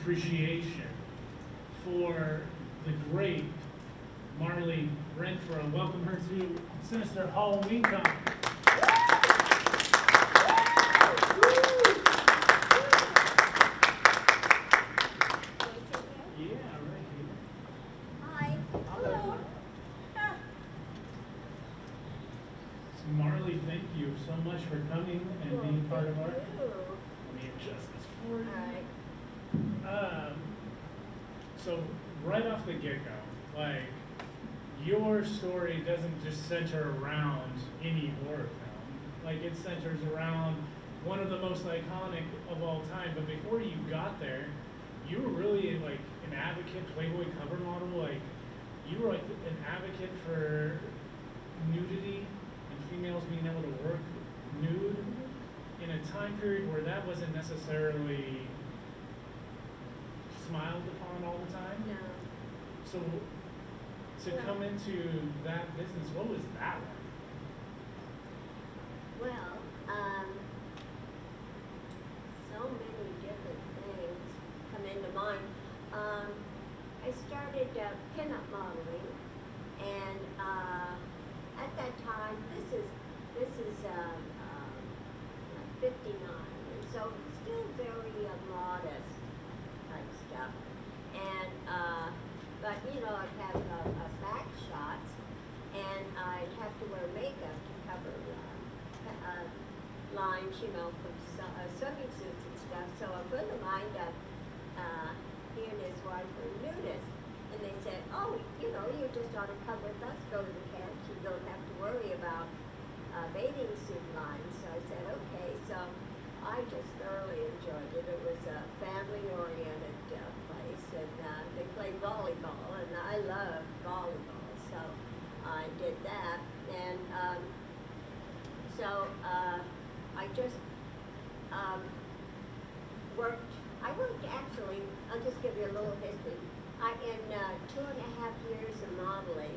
appreciation for the great Marli Renfro. Welcome her to Sinister Halloween Con. Marli, thank you so much for coming and being part of our. Let me adjust this for you. So right off the get-go, like, your story doesn't just center around any horror film. Like, it centers around one of the most iconic of all time. But before you got there, you were really like an advocate, Playboy cover model. Like, you were like an advocate for nudity. Females being able to work nude in a time period where that wasn't necessarily smiled upon all the time. No. So to come into that business, what was that like? Well, so many different things come into mind. I started pinup modeling, and at that time, this is 59, and so still very modest type stuff. And but you know, I'd have back shots, and I'd have to wear makeup to cover lines, you know, from swimming suits and stuff. So a friend of mine, he and his wife were nudists. And they said, oh, you know, you just ought to come with us, go to the camps. You don't have to worry about bathing suit lines. So I said, okay. So I just thoroughly enjoyed it. It was a family-oriented place, and they played volleyball, and I loved volleyball. So I did that. And so I just I worked actually, I'll just give you a little history. In 2.5 years of modeling,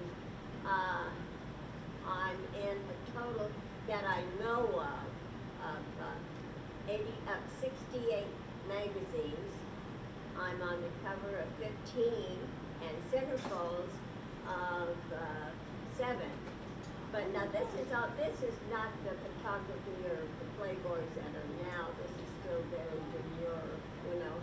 I'm in a total that I know of 68 magazines. I'm on the cover of 15 and centerfolds of 7. But now this is not the photography or the Playboys that are now. This is still very demure, you know.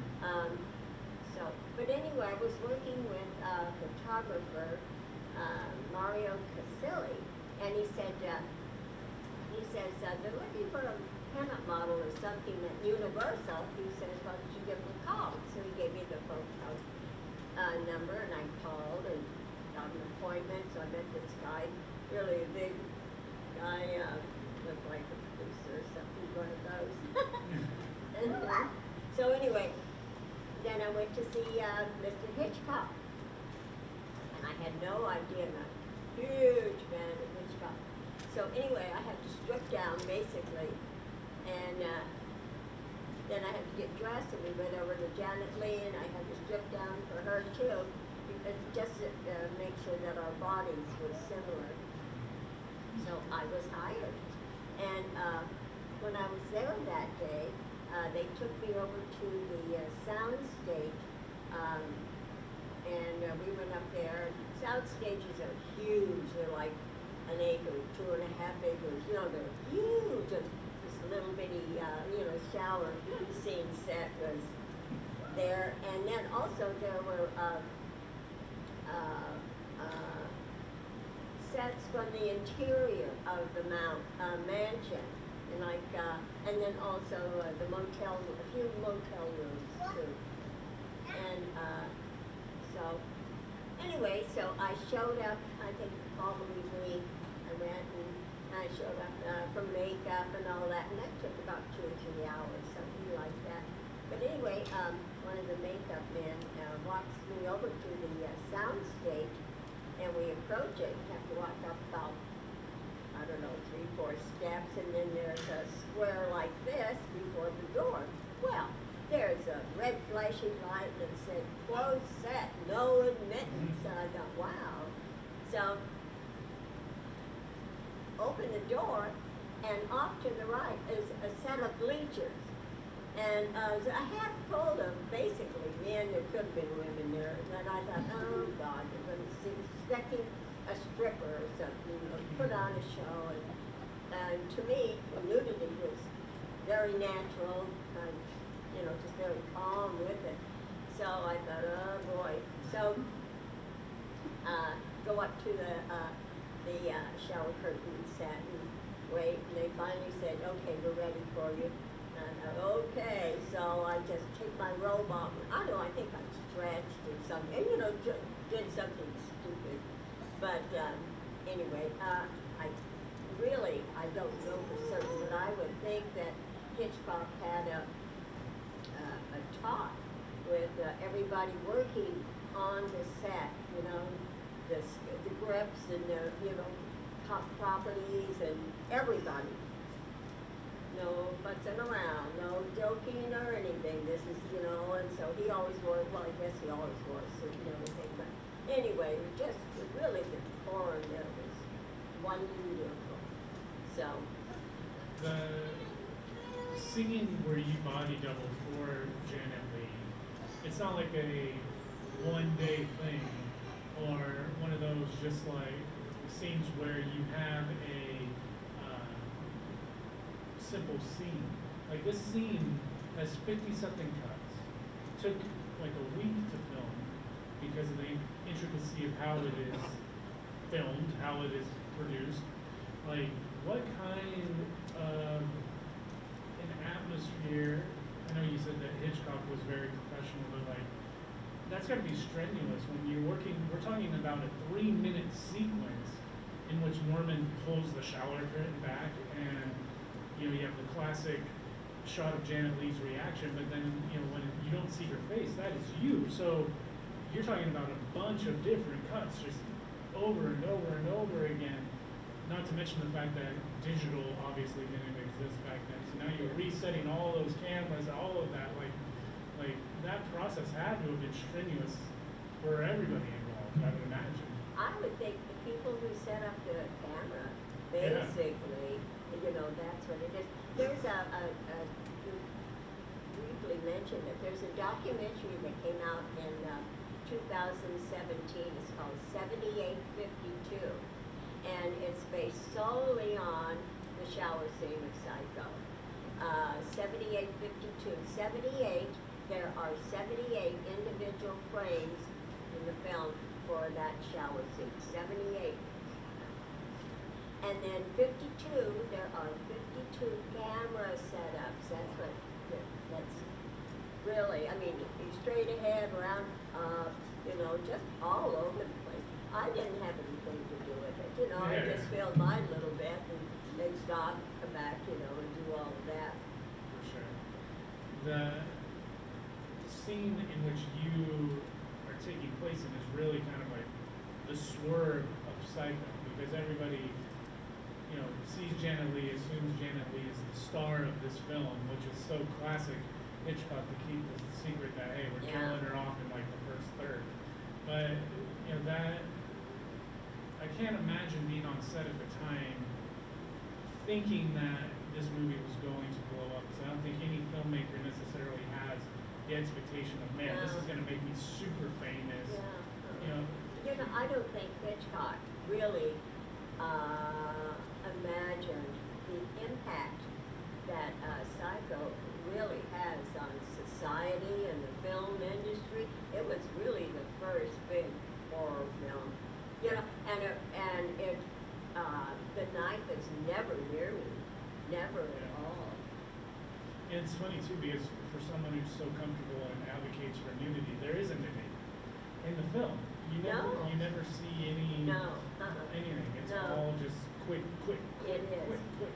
But anyway, I was working with a photographer, Mario Casilli, and he says, they're looking for a pinup model or something at Universal. He says, why don't you give them a call? So he gave me the phone number, and I called and got an appointment. So I met this guy, really a big guy, looked like a producer or something, one of those. And, so anyway, then I went to see Mr. Hitchcock, and I had no idea. I'm a huge fan of Hitchcock. So anyway, I had to strip down basically, and then I had to get dressed, and we went over to Janet Leigh, and I had to strip down for her too, because just to make sure that our bodies were similar. So I was hired, and when I was there that day, they took me over to the sound stage, and we went up there. Sound stages are huge. They're like an acre, 2.5 acres. You know, they're huge. And this little bitty, you know, shower scene set was there. And then also there were sets from the interior of the mansion. And like, and then also the motel, a few motel rooms too. And so, anyway, so I showed up, I think the following week, I went and I showed up for makeup and all that, and that took about 2 or 3 hours, something like that. But anyway, one of the makeup men walks me over to the sound stage, and we approach it, you have to walk up about, I don't know, 3, 4 steps, and then there's a square like this before the door. Well, there's a red flashing light that said, closed set, no admittance. And I thought, wow. So, open the door, and off to the right is a set of bleachers. And so I half full of basically men, there could have been women there. And I thought, oh God, they're going to see, expecting a stripper or something, or put on a show. And to me, nudity was very natural, just very calm with it. So I thought, oh boy. So go up to the shower curtain, sat and wait, and they finally said, okay, we're ready for you. And I thought, okay, so I just take my robe off. I think I stretched or something, and did something stupid. But anyway, I don't know for certain, but I would think that Hitchcock had a talk with everybody working on the set, the grips and the, top properties and everybody. No futzing around, no joking or anything. This is, and so he always wore, well, I guess he always wore a suit and everything, but anyway, really the decor there was wonderful. So. The singing where you body double for Janet Leigh, it's not like a one-day thing or one of those just like scenes where you have a simple scene. Like this scene has 50-something cuts. Took like a week to film because of the intricacy of how it is filmed, how it is produced. Like what kind of an atmosphere, I know you said that Hitchcock was very professional, but like that's gotta be strenuous when you're working, we're talking about a 3-minute sequence in which Norman pulls the shower curtain back and you have the classic shot of Janet Leigh's reaction, but then when you don't see her face, that is you. So you're talking about a bunch of different cuts just over and over and over again. Not to mention the fact that digital obviously didn't exist back then. So now you're resetting all those cameras, all of that. Like that process had to have been strenuous for everybody involved, I would imagine. I would think the people who set up the camera, basically, that's what it is. There's you briefly mentioned that there's a documentary that came out in 2017. It's called 7852. And it's based solely on the shower scene of Psycho. 7852. 78, there are 78 individual frames in the film for that shower scene. 78. And then 52, there are 52 camera setups. That's really, straight ahead, around, just all over the place. I didn't have anything to do with it, I just filmed mine a little bit and then stop, come back, and do all of that. For sure. The scene in which you are taking place in is really kind of like the swerve of Psycho, because everybody sees Janet Leigh, assumes Janet Leigh is the star of this film, which is so classic Hitchcock to keep the secret that, hey, we're killing her off in like the first third. But, that, I can't imagine being on set at the time thinking that this movie was going to blow up, because I don't think any filmmaker necessarily has the expectation of, man, this is going to make me super famous. I don't think Hitchcock really imagined the impact that Psycho really has on society and the film industry. It was really the first big horror film, and it the knife is never near me, never at all. And it's funny too, because for someone who's so comfortable and advocates for nudity, there isn't any in the film. You never see any anything. It's all just quick. It is. Quick.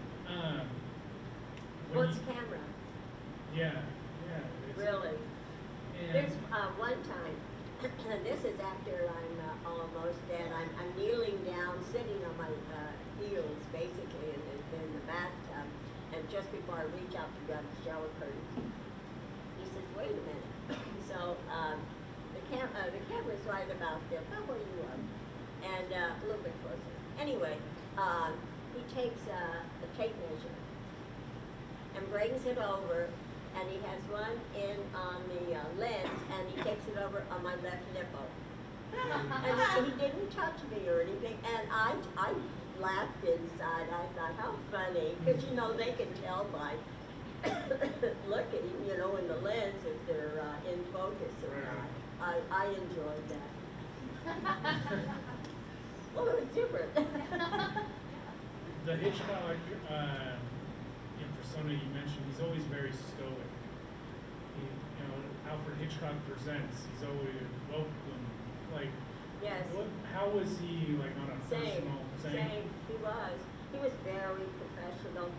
What's camera? Yeah. Really. And There's one time, this is after I'm almost dead. I'm kneeling down, sitting on my heels, basically, in the bathtub, and just before I reach out to grab the shower curtain, he says, "Wait a minute." So the camera's right about there, about where you are, and a little bit closer. Anyway, he takes a tape measure and brings it over and he has one in on the lens, and he takes it over on my left nipple. And he didn't touch me or anything, and I laughed inside. I thought, how funny, because you know they can tell by looking, you know, in the lens if they're in focus or not. I enjoyed that. Well, it was different. The Hitchcock persona you mentioned, he's always very stoic. You know, Alfred Hitchcock presents, he's always welcome. Like, yes. How was he, like, on a personal? Same. He was very professional.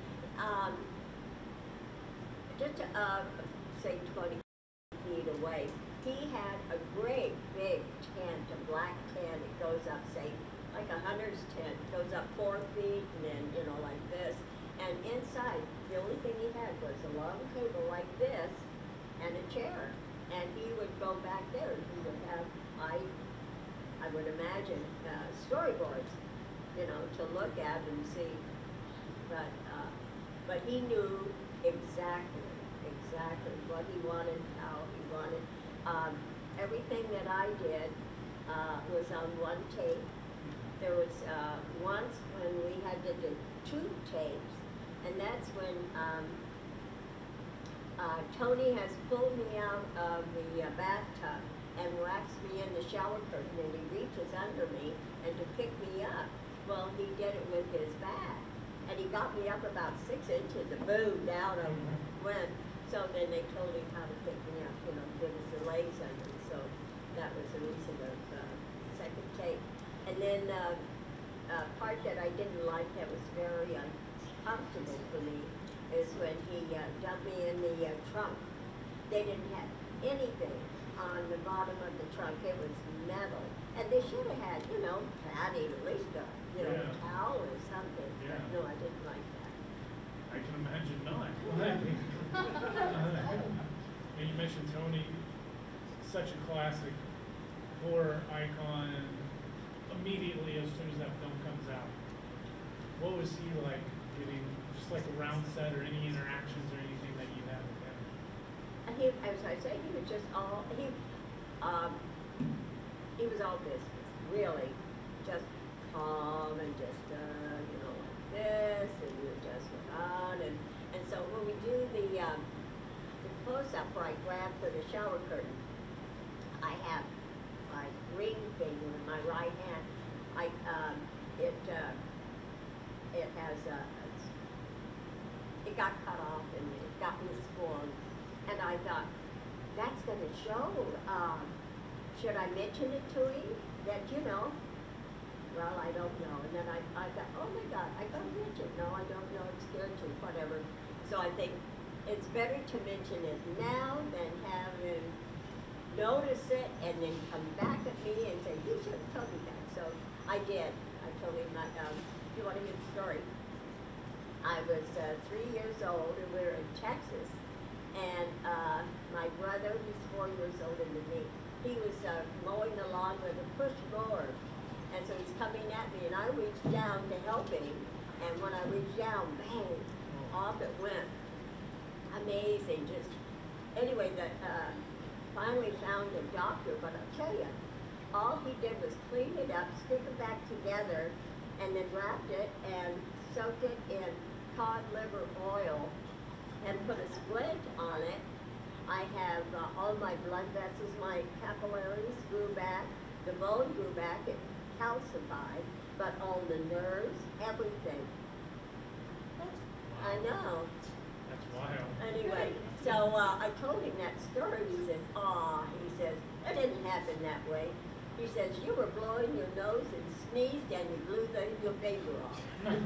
Just say 20 feet away, he had a great big tent, a black tent. It goes up, say, like a hunter's tent. It goes up 4 feet, and then, you know, like this. And inside, the only thing he had was a long table like this and a chair. And he would go back there, and he would have, I would imagine, storyboards, you know, to look at and see. But he knew exactly what he wanted, how he wanted. Everything that I did was on one tape. There was once when we had to do 2 tapes, and that's when Tony has pulled me out of the bathtub and waxed me in the shower curtain, and he reaches under me and to pick me up. Well, he did it with his back, and he got me up about 6 inches, and boom, down I went. So then they told him how to pick me up, you know, give us the legs under. So that was the reason of the second tape. And then part that I didn't like that was very uncomfortable for me is when he dumped me in the trunk. They didn't have anything on the bottom of the trunk. It was metal. And they should have had, you know, padding, at least a, you know, a towel or something. Yeah. No, I didn't like that. I can imagine not. And you mentioned Tony, such a classic horror icon. Immediately, as soon as that film comes out, what was he like getting, just like around set, or any interactions or anything that you had with him? He, as I say, he was just all, he was all business, really, just calm and just, you know, like this, and you just went on, and so when we do the close-up where I grab for the shower curtain, I have my ring finger in my right hand. It got cut off and it got misformed, and I thought, that's going to show. Should I mention it to him? That, you know, well, I don't know. And then I thought, oh my God, I got to mention. No, I don't know. It's scared to, whatever. So I think it's better to mention it now than have him notice it and then come back at me and say, you should have told me that. So I did. I told him, if you want to hear the story, I was 3 years old, and we were in Texas, and my brother, who's 4 years older than me, he was mowing the lawn with a push mower, and so he's coming at me, and I reached down to help him, and when I reached down, bang, off it went. Amazing, just, anyway, finally found a doctor, but I'll tell you, all he did was clean it up, stick it back together, and then wrapped it and soaked it in cod liver oil and put a splint on it. I have all my blood vessels, my capillaries grew back, the bone grew back, it calcified, but all the nerves, everything. I know. That's wild. Anyway, so I told him that story. He says, "Aw," he says, "it didn't happen that way." He says, "You were blowing your nose and sneezed and you blew your finger off."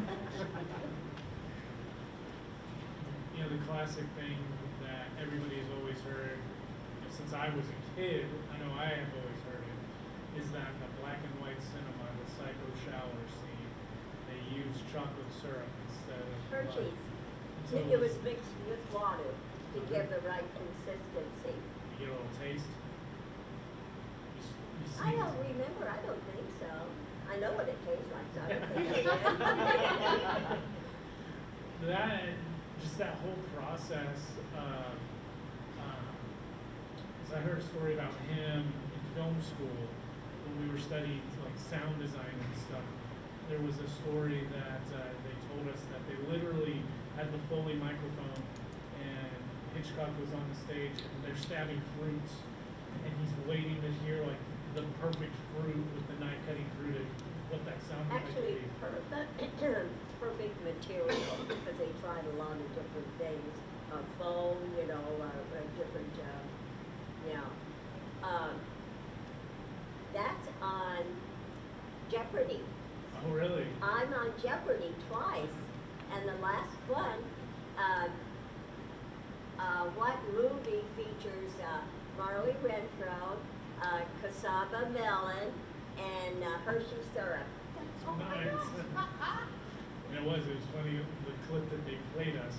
You know, the classic thing that everybody's always heard, since I was a kid, I know I have always heard it, is that the black and white cinema, the psycho shower scene, they use chocolate syrup instead of Hershey's. So It was mixed with water to give the right consistency. You get a little taste. You see I don't remember. I don't think so. I know what it tastes like, so I don't think I did. that, just that whole process, because I heard a story about him in film school when we were studying like sound design and stuff. There was a story that they told us that they literally had the Foley microphone, and Hitchcock was on the stage, and they're stabbing fruits, and he's waiting to hear like the perfect fruit with the knife cutting through to what that sound might Actually, be. perfect material, because they tried a lot of different things, foam, you know, different, yeah. That's on Jeopardy. Oh, really? I'm on Jeopardy twice, and the last one, what movie features Marli Renfro, cassava melon, and Hershey syrup? Nice. And it was funny, the clip that they played us,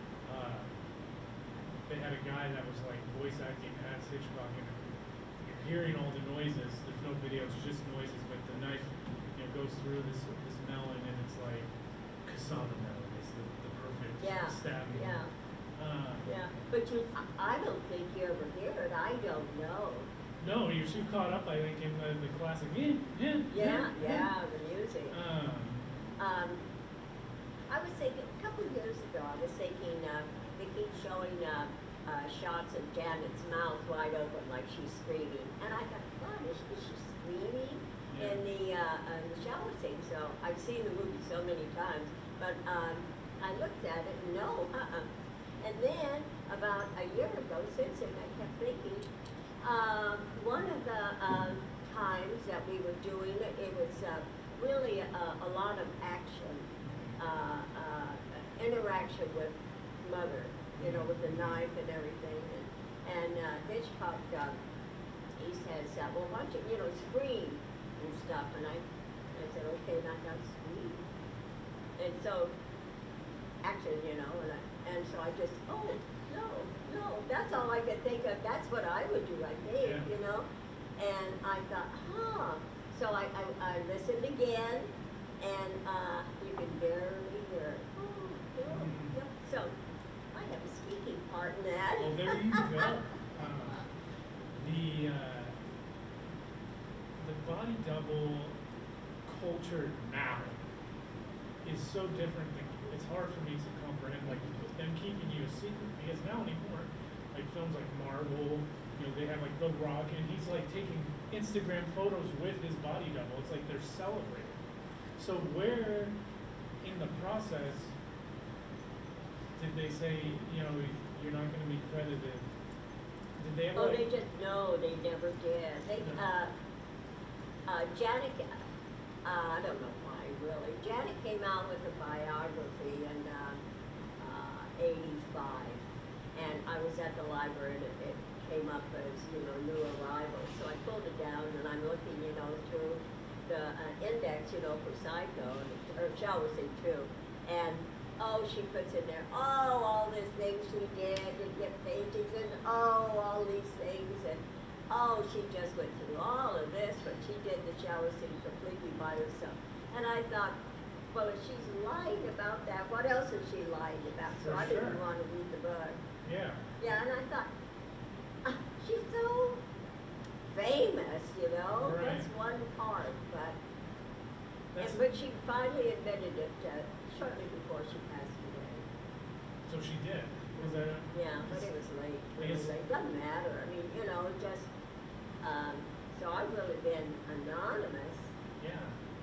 they had a guy that was like voice acting as Hitchcock, and you're hearing all the noises. There's no video, it's just noises, but the knife, you know, goes through this melon, and it's like cassava melon. It's the perfect stabbing. Yeah. Yeah, but I don't think you ever hear it. I don't know. No, you're too caught up, I think, in the classic. The music. I was thinking, a couple of years ago, I was thinking, they keep showing shots of Janet's mouth wide open like she's screaming. And I thought, God, is she screaming in the shower scene? So I've seen the movie so many times, but I looked at it and no, And then, about a year ago, since then, I kept thinking, one of the times that we were doing it was really a lot of action, interaction with Mother, you know, with the knife and everything. And Hitchcock, he says, well, why don't you know, scream and stuff. And I said, okay, not that scream. And so, action, you know, and so I just, oh, no, that's all I could think of. That's what I would do, I think, you know. And I thought, So I listened again, and you can barely hear it. Yep. So I have a speaking part in that. Well, there you go. The body double culture now is so different than, it's hard for me to comprehend, like, them keeping you a secret, because now anymore, like films like Marvel, you know, they have like The Rock, and he's like taking Instagram photos with his body double. It's like they're celebrating. So where in the process did they say, you know, you're not going to be credited? Did they ever? Oh, they just, no, they never did. They, Janet, I don't know why really. Janet came out with a biography in 85, and I was at the library, and it came up as, you know, new arrival. So I pulled it down, and I'm looking, you know, through the index, you know, for Psycho, or shall we say two, and she puts in there, all these things she did, and get paintings, and all these things, and she just went through all of this, but she did the shower scene completely by herself. And I thought, well, if she's lying about that, what else is she lying about? So I didn't want to read the book. Yeah. Yeah, and I thought, she's so famous, you know. Right. That's one part, but she finally admitted it shortly before she passed away. So she did. Was that? Yeah, but it was late. Really late. Doesn't matter. I mean, you know, just. So I've really been anonymous. Yeah.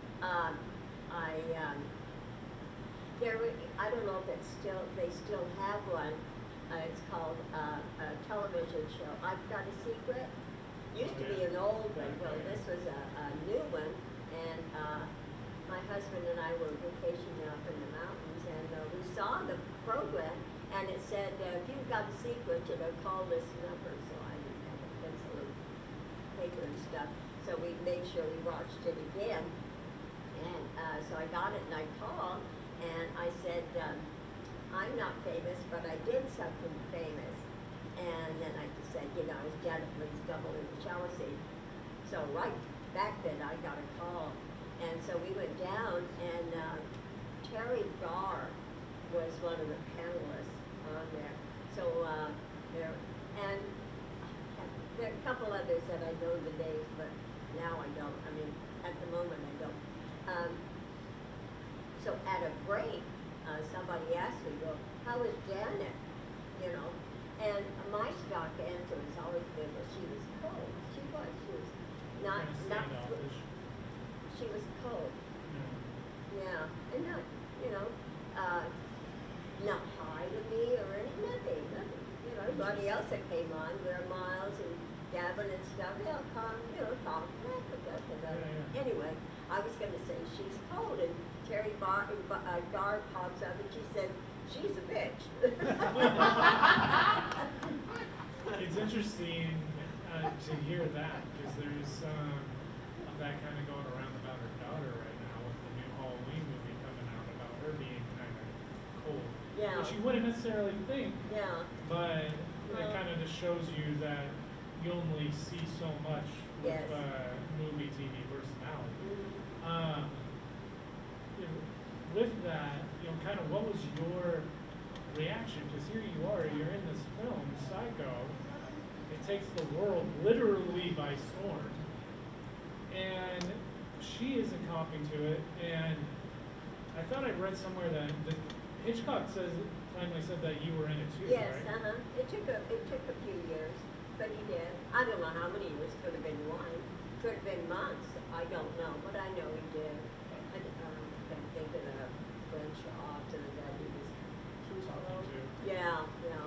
I don't know if they still have one. It's called a television show. I've Got a Secret. Used to be an old one. Well, this was a new one, and my husband and I were vacationing up in the mountains, and we saw the program, and it said, if you've got a secret, you know, call this number. So I didn't have a pencil and paper and stuff. So we made sure we watched it again. And so I got it, and I called, and I said, I'm not famous, but I did something famous. And then I said, you know, I was Janet Leigh's double in the shower scene. So right back then, I got a call. And so we went down, and Terry Garr was one of the panelists on there. So couple others that I know the names, but now I don't. I mean, at the moment I don't. So at a break, somebody asked me, well, how is Janet? You know, and my stock answer has always been that she was cold. She was not, she was cold. Yeah, and not, you know, not high to me or nothing. You know, everybody else that came on, Ware Miles and Gavin and stuff, they'll come, you know, talk. Anyway, I was going to say she's cold, and Terry Guard pops up and she said, she's a bitch. It's interesting to hear that, because there's some of that kind of going around about her daughter right now with the new Halloween movie coming out about her being kind of cold. Yeah. Which you wouldn't necessarily think. Yeah. But it kind of just shows you that you only see so much with movie, TV personality. Mm-hmm. With that, you know, kind of what was your reaction? Because here you are, you're in this film, Psycho. It takes the world literally by storm. And she isn't copying to it. And I thought I read somewhere that Hitchcock finally said that you were in it too, yes, right? It took a few years, but he did. I don't know how many years. Could have been one. Could have been months. I don't know, but I know he did. I can't think of the French author that he was Talking to. Yeah.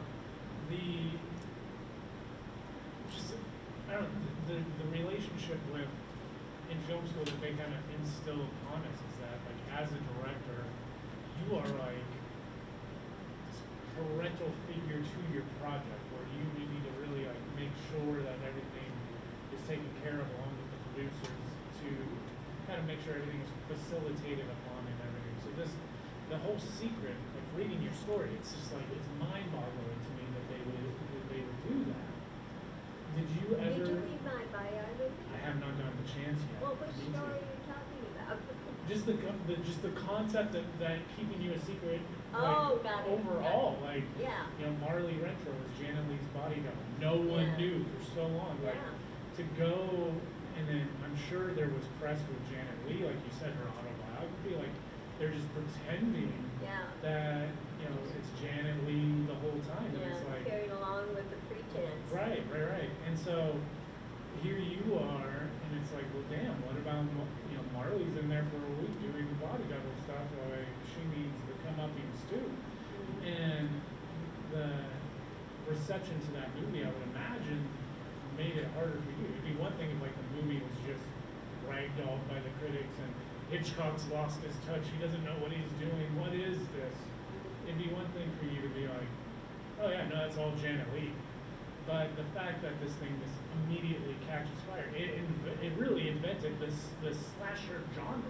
I don't know, the relationship with in film school that they kind of instill upon us is that, like, as a director, you are like this parental figure to your project, where you need to really like make sure that everything is taken care of along with the producers to kind of make sure everything is facilitated upon and everything. So the whole secret, like reading your story, it's just like, it's mind-boggling to me that they would do that. Did you ever? Did you read my biography? I have not gotten the chance yet. Well, which story are you talking about? Just the concept that keeping you a secret. Oh, like, got it. overall, got it. like, yeah. you know, Marli Renfro was Janet Leigh's bodyguard. No one knew for so long. Like, to go, and then I'm sure there was press with Janet Leigh, like you said, her autobiography. Like, they're just pretending that, you know, it's Janet Leigh the whole time. And it's like carried along with the pretense. Right. And so here you are, and it's like, well, damn, what about, you know, Marli's in there for a week doing bodyguard stuff, like, she needs the comeuppance too. And the reception to that movie, I would imagine, made it harder for you. It'd be one thing if, like, the movie was just ragdolled by the critics and Hitchcock's lost his touch, he doesn't know what he's doing, what is this? It'd be one thing for you to be like, oh yeah, no, that's all Janet Leigh. But the fact that this thing just immediately catches fire, it really invented the slasher genre,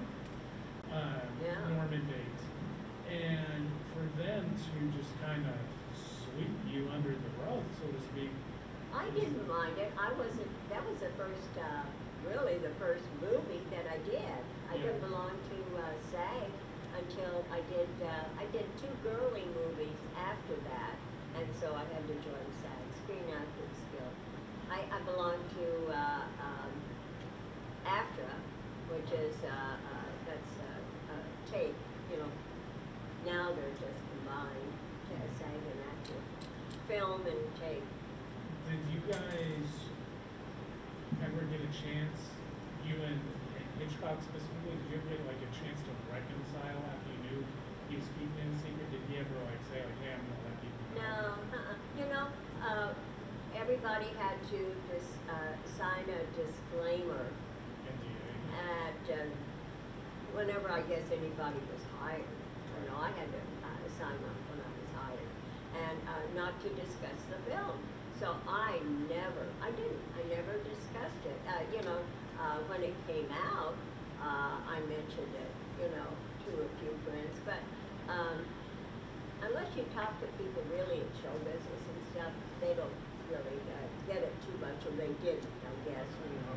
Norman Bates. And for them to just kind of sweep you under the rug, so to speak. I didn't mind it. That was the first, really the first movie that I did. I didn't belong to SAG until I did two girly movies after that, and so I had to join SAG, Screen Actors Guild. I belong to AFTRA, which is that's tape. You know, now they're just combined, SAG and AFTRA, film and tape. Did you guys ever get a chance, you and Hitchcock specifically, did you ever get like a chance to reconcile after you knew he was keeping it a secret? Did he ever like say like, hey, I'm gonna let people know? No, you know, everybody had to sign a disclaimer at whenever I guess anybody was hired. You know, I had to sign up when I was hired, and not to discuss the film. So I never discussed it. You know, when it came out, I mentioned it, you know, to a few friends. But unless you talk to people really in show business and stuff, they don't really get it too much, or they didn't, I guess, you know.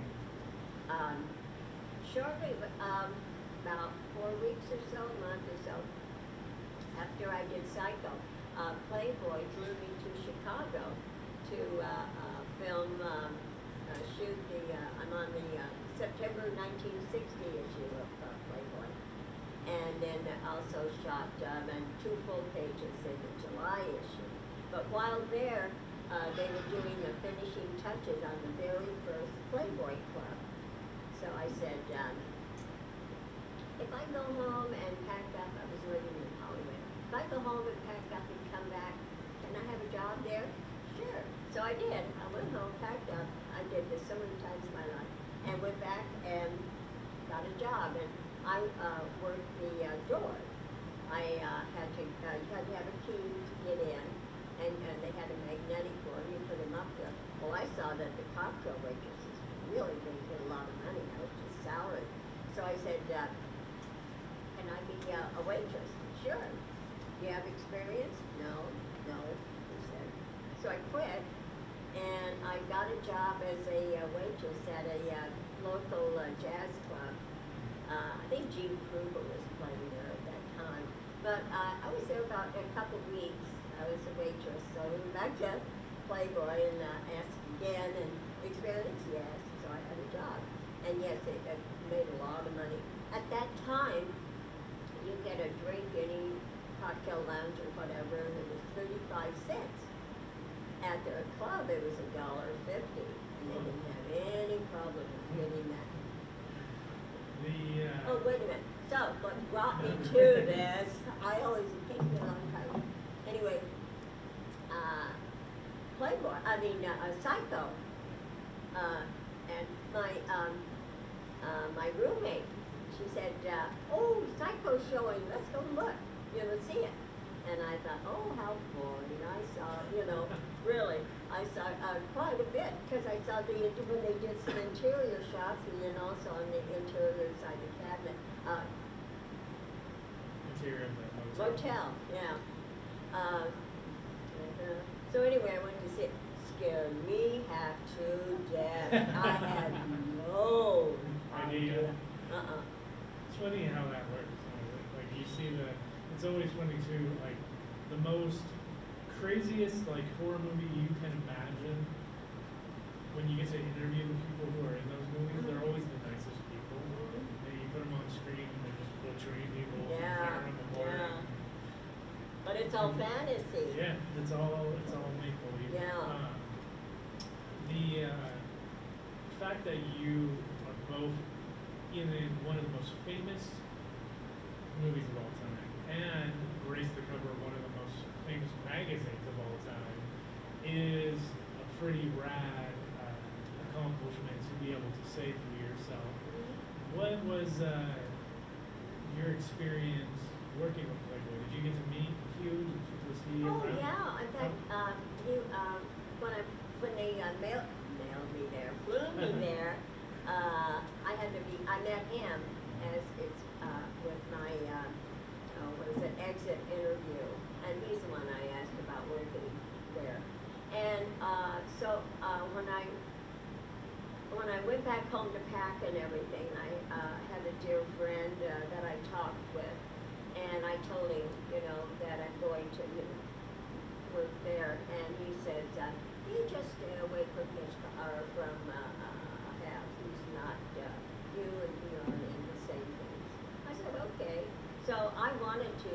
Shortly, about 4 weeks or so, a month or so, after I did Psycho, Playboy flew me to Chicago to film I'm on the September 1960 issue of Playboy, and then also shot 2 full pages in the July issue. But while there, they were doing the finishing touches on the very first Playboy Club. So I said, if I go home and pack up, I was living in Hollywood, if I go home and pack up and come back, can I have a job there? Sure. So I did. I went home, packed up. I did this so many times in my life, and went back and got a job. And I worked the door. I had to have a key to get in, and they had a magnetic door. You put them up there. Well, I saw that the cocktail waitresses really didn't get a lot of money. I was just salaried. So I said, can I be a waitress? Sure. Do you have experience? No. He said. So I quit, and I got a job as a waitress at a local jazz club. I think Gene Kruger was playing there at that time. But I was there about a couple weeks. I was a waitress. So I went back to Playboy and asked again, and experience, yes. So I had a job. And yes, it made a lot of money. At that time, you get a drink, any cocktail lounge or whatever, and it was 35 cents. At the club, it was $1.50, and they didn't have any problem getting that. Oh, wait a minute. So, what brought me to this, I always, it takes me a long time. Anyway, Playboy, Psycho, and my roommate, she said, oh, Psycho's showing, let's go look, see it. And I thought, oh, how boring. I saw, really, I saw quite a bit, because I saw when they did some interior shots, and then also on the interior side of the cabinet. Interior of the motel, yeah. So anyway, I went to see it. Scared me half to death. I had no idea. It's funny how that works. Like you see it's always funny too, like the most craziest horror movie you can imagine, when you get to interview the people who are in those movies, they're always the nicest people. And you put them on screen and they're just butchering people. Yeah. But it's all fantasy. Yeah, it's all make believe. Yeah. The fact that you are both in one of the most famous movies of all time and graced the cover of one of the most famous magazines of all time is a pretty rad accomplishment to be able to say for yourself. What was your experience working with Playboy? Did you get to meet Hugh? Was he around? Yeah. In fact, when they mailed me there, flew me there, I met him as it's with my exit interview, and he's the one I asked about working there. And so when I went back home to pack and everything, I had a dear friend that I talked with, and I told him, that I'm going to work there, and he said, you just stay away from Pysco, or from Half. He's not, you and he are in the same things. I said, okay. So I wanted to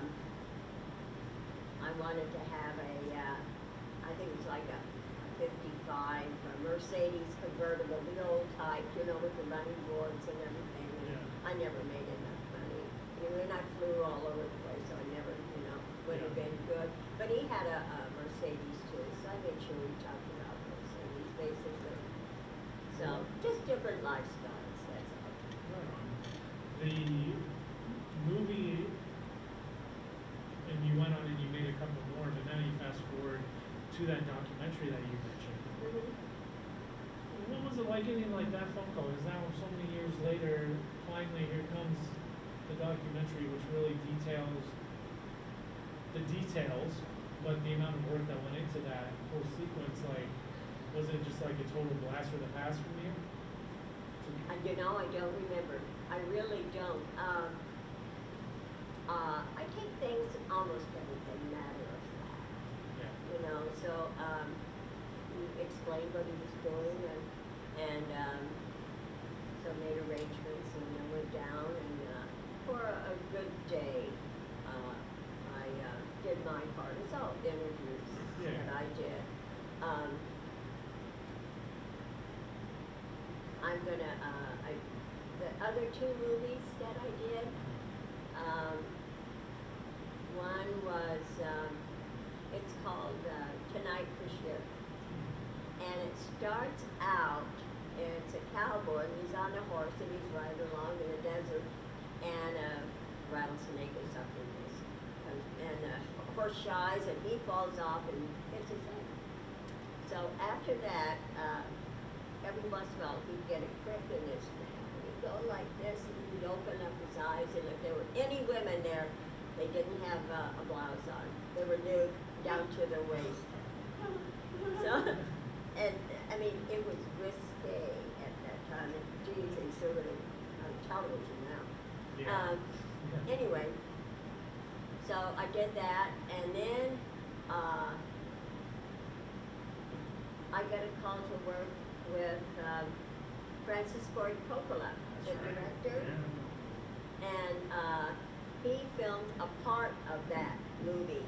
have I think it's like a 55 Mercedes convertible, the old type, with the running boards and everything. And I never made enough money. And I flew all over the place, so I never, would have been good. But he had a Mercedes too, so I made sure we talked about Mercedes, basically. So, just different lifestyles, that's all. The movie, and you went on and you made a couple more, but now you fast forward to that documentary that you mentioned. What was it like getting that phone call? Because now so many years later, finally here comes the documentary, which really details the details, but the amount of work that went into that whole sequence, was it just a total blast from the past from you? I don't remember. I really don't. I take things, almost everything, matter of fact. Yeah. So he explained what he was doing, and And so made arrangements and I went down and for a good day, I did my part. It's all interviews that I did. I'm gonna, the other two movies that I did, one was, it's called Tonight for Sure. And it starts out, it's a cowboy, and he's on a horse, and he's riding along in the desert, and a rattlesnake or something is, and a horse shies, and he falls off and hits his head. So after that, every once in a while, he'd get a prick in his neck, and he'd go like this, and he'd open up his eyes, and if there were any women there, they didn't have a blouse on. They were nude down to their waist. So, and I mean, it was risque at that time. And geez, they sort of on television now. Yeah. Anyway, so I did that, and then I got a call to work with Francis Ford Coppola, the director, and he filmed a part of that movie.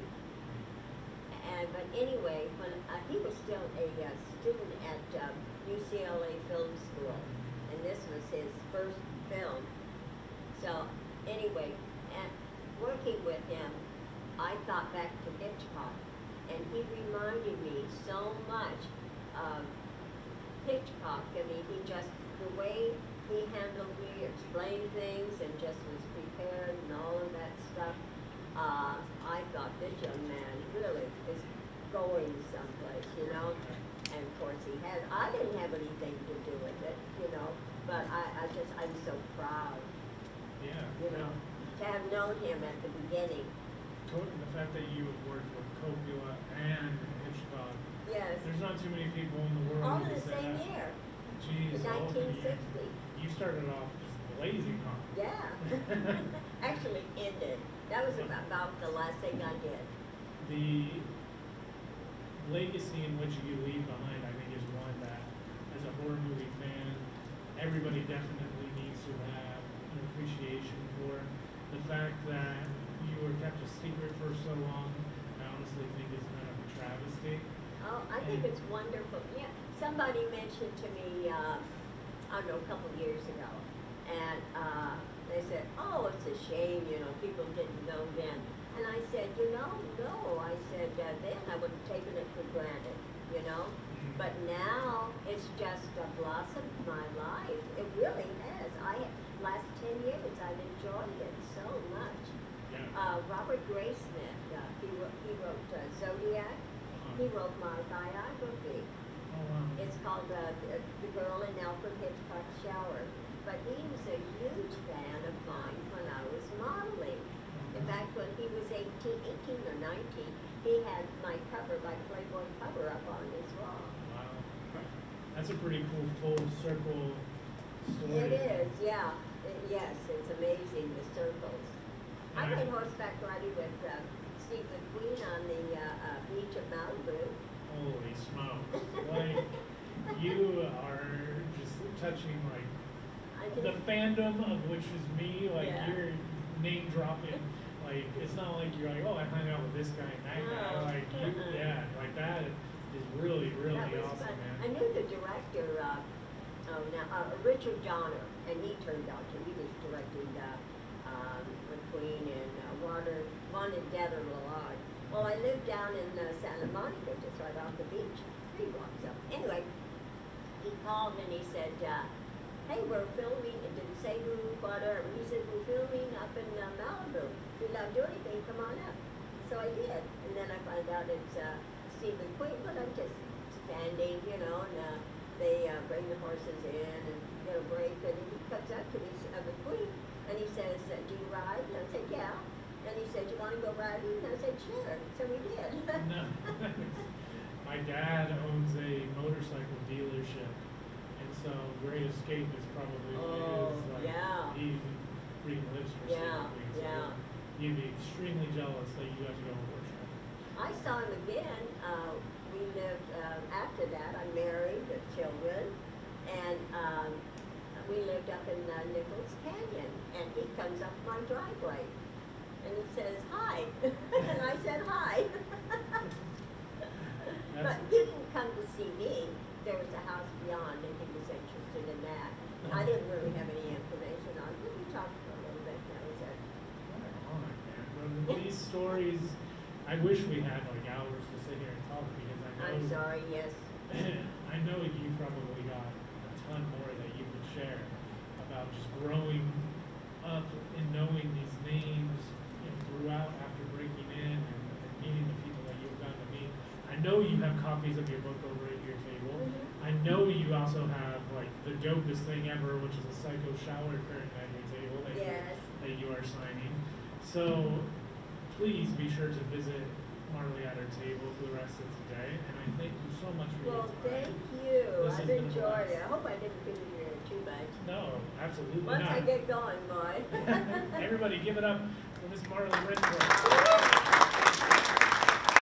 And but anyway, when he was still a student at UCLA Film School, and this was his first film. So anyway, and working with him, I thought back to Hitchcock, and he reminded me so much of Hitchcock. I mean, he just, the way he handled me, explained things, and just was prepared and all of that stuff. I thought this young man really is going someplace, you know. And of course he had, I didn't have anything to do with it, you know, but I'm so proud. Yeah. You know, to have known him at the beginning. The fact that you have worked with Coppola and Hitchcock. Yes. There's not too many people in the world All who in the can say same that. year. Geez, all of you. 1960. You started off just blazing, huh? Yeah. Actually ended. That was about the last thing I did. The legacy in which you leave behind, I think, is one that, as a horror movie fan, everybody definitely needs to have an appreciation for. The fact that you were kept a secret for so long, I honestly think is kind of a travesty. Oh, I think it's wonderful. Yeah, somebody mentioned to me, I don't know, a couple of years ago, and they said, "Oh, it's a shame, you know, people didn't know then." And I said, "You know, no." I said, "Then I would have taken it for granted, you know." But now it's just blossomed my life. It really has. Last 10 years, I've enjoyed it so much. Yeah. Robert Graysmith, he wrote Zodiac. He wrote my biography. Oh, wow. It's called The Girl in Alfred Hitchcock's Shower. But he was a huge fan of mine when I was modeling. In fact, when he was 18 or 19, he had my cover, my Playboy cover up on his wall. Wow. That's a pretty cool full circle story. It is, yeah. Yes, it's amazing, the circles. I went horseback riding with Steve McQueen on the beach of Malibu. Holy smokes. Like, you are just touching, like, the fandom of which is me. Like, you're name dropping. Like, it's not like you're like, oh, I hung out with this guy and that guy. Like, yeah, like that is really, really awesome, fun. man. I knew the director, Richard Donner, and he turned out to, he was directing McQueen and Wanted Dead or Alive. Well, I lived down in Santa Monica, just right off the beach, 3 blocks up. Anyway, he called and he said, hey, we're filming, and didn't say who, whatever. He said, we're filming up in Malibu. If you're not doing anything, come on up. So I did. And then I find out it's Steve McQueen, but I'm just standing, you know, and they bring the horses in and get a break. And he comes up to me, McQueen, and he says, do you ride? And I said, yeah. And he said, you want to go riding? And I said, sure. So we did. No. My dad owns a motorcycle dealership. So Great Escape is probably his, like, he freaking lives for Steve McQueen. So he'd be extremely jealous that you got to go on horseback. I saw him again. We lived, after that, I married with children, in Nichols Canyon, and he comes up my driveway, and he says, hi, and I said, hi. But he didn't come to see me. There was a house beyond, and he was interested in that. I didn't really have any information on it. We talked for a little bit, and that was it. Well, these stories, I wish we had like hours to sit here and talk, because I know. I'm sorry, yes. I know you probably got a ton more that you could share about just growing up and knowing these names, you know, throughout after breaking in and meeting the people that you've gotten to meet. I know you have copies of your book over at your table. I know you also have like the dopest thing ever, which is a psycho shower curtain at your table that you are signing. So please be sure to visit Marli at her table for the rest of today. And I thank you so much for your time. Well, thank you. This I've enjoyed it. I hope I didn't give you too much. No, absolutely Once not. I get going, boy. Everybody give it up for Miss Marli